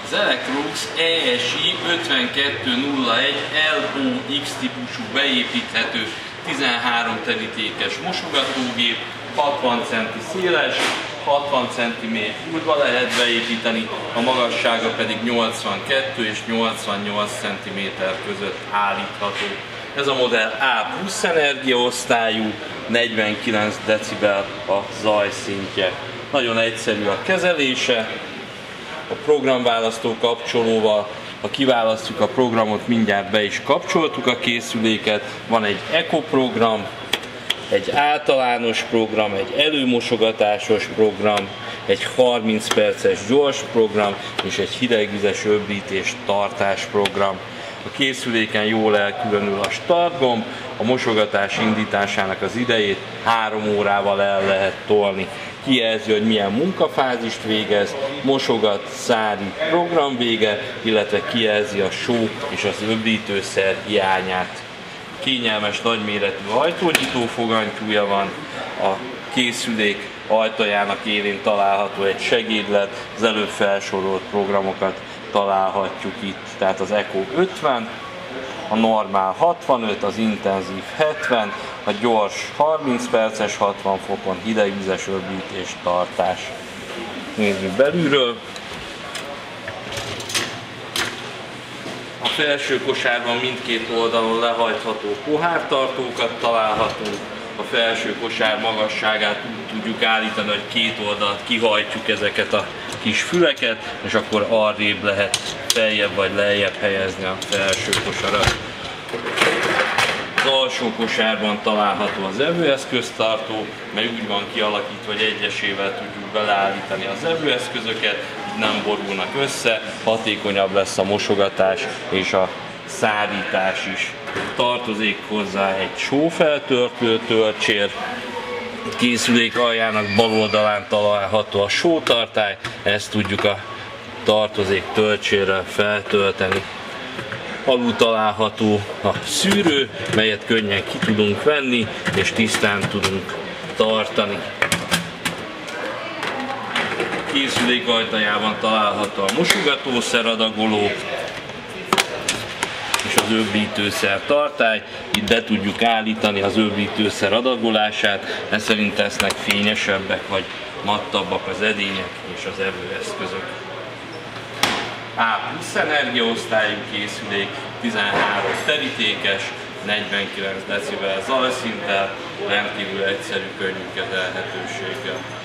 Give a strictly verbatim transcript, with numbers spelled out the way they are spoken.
Az Electrolux E S I ötvenkettő nulla egy L O X típusú beépíthető tizenhárom terítékes mosogatógép, hatvan centi széles, hatvan centiméter húdba lehet beépíteni, a magassága pedig nyolcvankettő és nyolcvannyolc centiméter között állítható. Ez a modell A plusz energiaosztályú, negyvenkilenc decibel a zajszintje. Nagyon egyszerű a kezelése, a programválasztó kapcsolóval, ha kiválasztjuk a programot, mindjárt be is kapcsoltuk a készüléket. Van egy Eco program, egy általános program, egy előmosogatásos program, egy harminc perces gyors program és egy hidegvizes öblítés tartás program. A készüléken jól elkülönül a start gomb, a mosogatás indításának az idejét három órával el lehet tolni. Kijelzi, hogy milyen munkafázist végez, mosogat, szárít, program vége, illetve kijelzi a só és az öblítőszer hiányát. Kényelmes, nagyméretű ajtónyitó fogantyúja van, a készülék ajtajának élén található egy segédlet, az előbb felsorolt programokat találhatjuk itt, tehát az Eco ötven, a normál hatvanöt, az intenzív hetven, a gyors harminc perces hatvan fokon, hidegvizes öblítés tartás. Nézzük belülről. A felső kosárban mindkét oldalon lehajtható pohártartókat találhatunk. A felső kosár magasságát úgy tudjuk állítani, hogy két oldalt kihajtjuk ezeket a kis füleket, és akkor arrébb lehet feljebb vagy lejjebb helyezni a felső kosarat. Az alsó kosárban található az evőeszköztartó, mely úgy van kialakítva, hogy egyesével tudjuk beleállítani az evőeszközöket, így nem borulnak össze, hatékonyabb lesz a mosogatás és a szárítás is. Tartozik hozzá egy sófeltöltő töltsér, a készülék aljának bal oldalán található a sótartály, ezt tudjuk a tartozék töltsérrel feltölteni. Alul található a szűrő, melyet könnyen ki tudunk venni és tisztán tudunk tartani. A készülék ajtajában található a mosogatószer adagoló és az öblítőszer tartály. Itt be tudjuk állítani az öblítőszer adagolását, ez szerint lesznek fényesebbek vagy mattabbak az edények és az evőeszközök. A plusz energiaosztályú készülék, tizenhárom terítékes, negyvenkilenc decibel zajszinttel, rendkívül egyszerű, könnyű kezelhetőséggel.